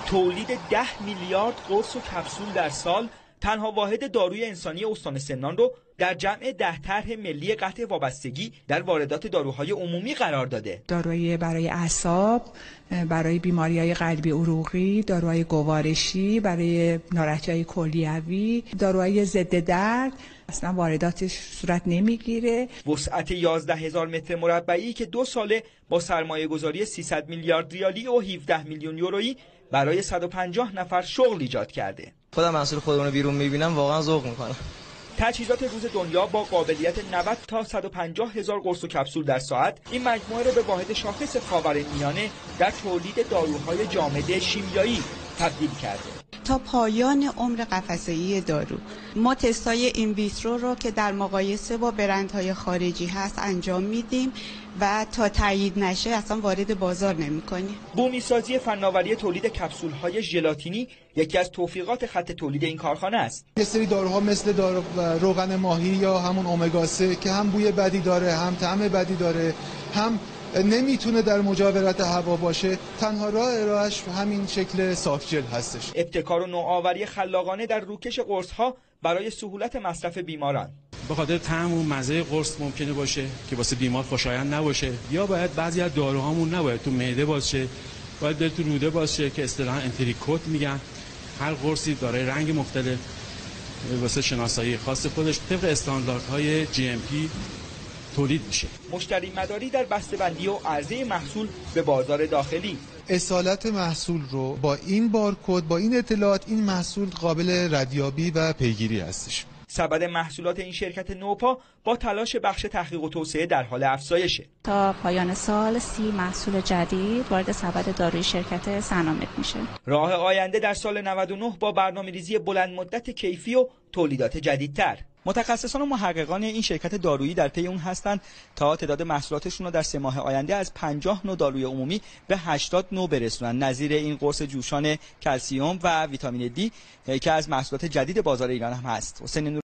تولید 10 میلیارد قرص و کپسول در سال تنها واحد داروی انسانی استان سمنان رو در جمع 10 طرح ملی قطع وابستگی در واردات داروهای عمومی قرار داده. داروهای برای اعصاب، برای بیماری‌های قلبی عروقی، داروهای گوارشی، برای نارنج‌های کلیوی، داروهای ضد درد اصلا وارداتش صورت نمیگیره. وسعت 11,000 متر مربعی که 2 ساله با سرمایه‌گذاری 300 میلیارد ریالی و 17 میلیون یورویی برای 150 نفر شغل ایجاد کرده. خودم محصول خودمون رو بیرون می‌بینم واقعا ذوق می‌کنم. تجهیزات روز دنیا با قابلیت 90 تا 150 هزار قرص و کپسول در ساعت این مجموعه را به واحد شاخص خاورمیانه در تولید داروهای جامد شیمیایی تبدیل کرده. تا پایان عمر قفسه‌ای دارو ما تستای این ویترو رو که در مقایسه با برندهای خارجی هست انجام میدیم و تا تایید نشه اصلا وارد بازار نمی‌کنیم. بومی‌سازی فناوری تولید کپسول‌های ژلاتینی یکی از توفیقات خط تولید این کارخانه است. یه سری داروها مثل روغن ماهی یا همون امگا 3 که هم بوی بدی داره، هم طعم بدی داره، هم نمیتونه در مجاورت هوا باشه، تنها راه ارائهش همین شکل صاف جل هستش. ابتکار و نوآوری خلاقانه در روکش قرص‌ها برای سهولت مصرف بیماران. به خاطر طعم و مزه قرص ممکنه باشه که واسه بیمار خوشایند نباشه، یا باید بعضی از داروهامون نباید تو معده باشه، باید بره تو روده باشه که اصطلاحاً انتریکوت میگن. هر قرصی داره رنگ مختلف واسه شناسایی خاص خودش طبق استانداردهای GMP تولید میشه. مشتری مداری در بسته‌بندی و عرضه محصول به بازار داخلی. اصالت محصول رو با این بارکد، با این اطلاعات، این محصول قابل ردیابی و پیگیری هستش. سبد محصولات این شرکت نوپا با تلاش بخش تحقیق و توسعه در حال افزایشه. تا پایان سال 30 محصول جدید وارد سبد دارویی شرکت سنامد میشه. راه آینده در سال 99 با برنامه‌ریزی بلند مدت کیفی و تولیدات جدیدتر. متخصصان و محققان این شرکت دارویی در پی اون هستند تا تعداد محصولاتشون رو در 3 ماه آینده از 50 نوع داروی عمومی به 80 نوع برسونن، نظیر این قرص جوشان کلسیم و ویتامین دی که از محصولات جدید بازار ایران هم هست.